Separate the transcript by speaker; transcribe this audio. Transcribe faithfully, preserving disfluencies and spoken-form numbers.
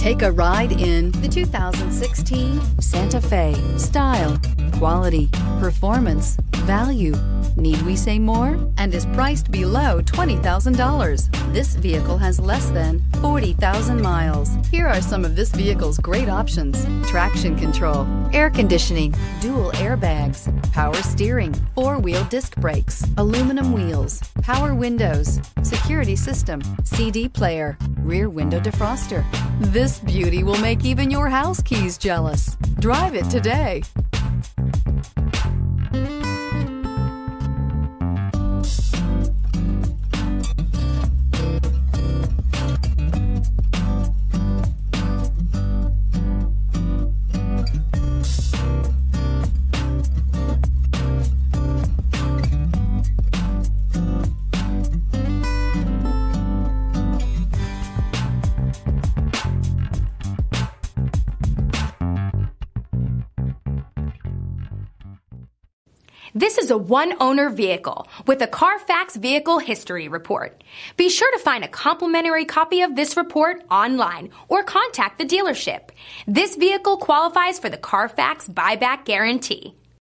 Speaker 1: Take a ride in the two thousand sixteen Santa Fe. Style, quality, performance, value. Need we say more? And is priced below twenty thousand dollars. This vehicle has less than forty thousand miles. Here are some of this vehicle's great options: traction control, air conditioning, dual airbags, power steering, four-wheel disc brakes, aluminum wheels, power windows, security system, C D player, rear window defroster. This beauty will make even your house keys jealous. Drive it today.
Speaker 2: This is a one-owner vehicle with a Carfax Vehicle History Report. Be sure to find a complimentary copy of this report online or contact the dealership. This vehicle qualifies for the Carfax Buyback Guarantee.